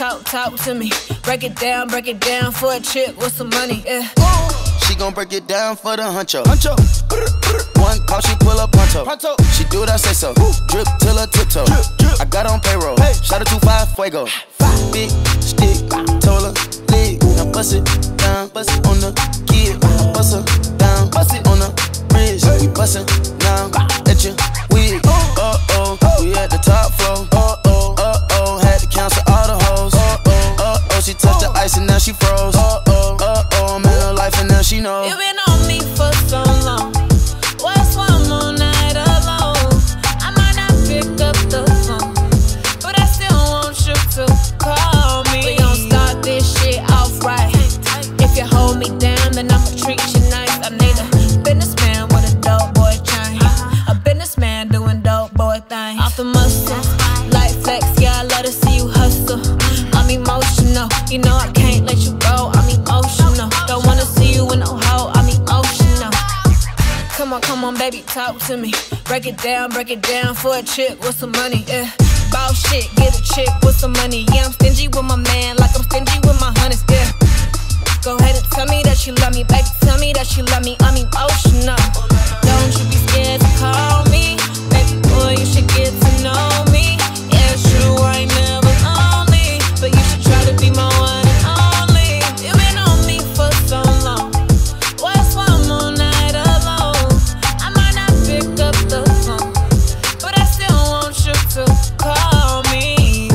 talk to me. Break it down for a chick with some money, yeah. She gon' break it down for the huncho. One call, she pull up pronto. She do what I say so. Drip till her tiptoe. I got on payroll. Shout out to 5 Fuego. Big stick, told her leg. Now bust it down, bust it on the kid. Bust her down, bust it on the bridge. We bustin' down at your wig. We at the top floor. Had to cancel all the hoes. She touched the ice and now she froze. I'm in her life and now she knows. You been on me for so long. What's one more night alone? I might not pick up the phone, but I still want you to call me. We gon' start this shit off right. If you hold me down, then I'ma treat you nice. I need a businessman with a dope boy chain. A businessman doing dope boy things. Off the muscle, like flex, yeah, I love to see you hustle. I'm emotional, you know I can't let you go. I'm emotional, don't wanna see you in no hole. I'm emotional. Come on, baby, talk to me. Break it down for a chick with some money, yeah. Boss shit, get a chick with some money. Yeah, I'm stingy with my man, like I'm stingy with my honeys, yeah. Go ahead and tell me that you love me, baby, tell me that you love me. I'm emotional. Don't you be scared to call me, baby boy, you should get to know me. Yeah, it's true, I ain't never lonely, but you should try to be my one and only. You been on me for so long. What's one more night alone? I might not pick up the phone, but I still want you to call me.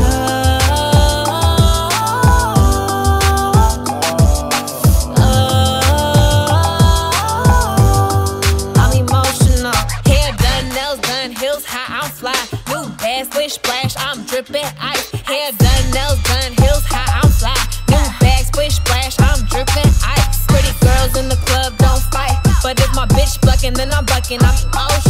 I'm emotional. Hair done, nails done, heels high, I'm fly. New bag, splish splash, I'm dripping ice. Hair done, nails done, heels high, I'm fly. New bag, splish splash, I'm dripping ice. Pretty girls in the club don't fight, but if my bitch bucking, then I'm bucking. I'm emotional.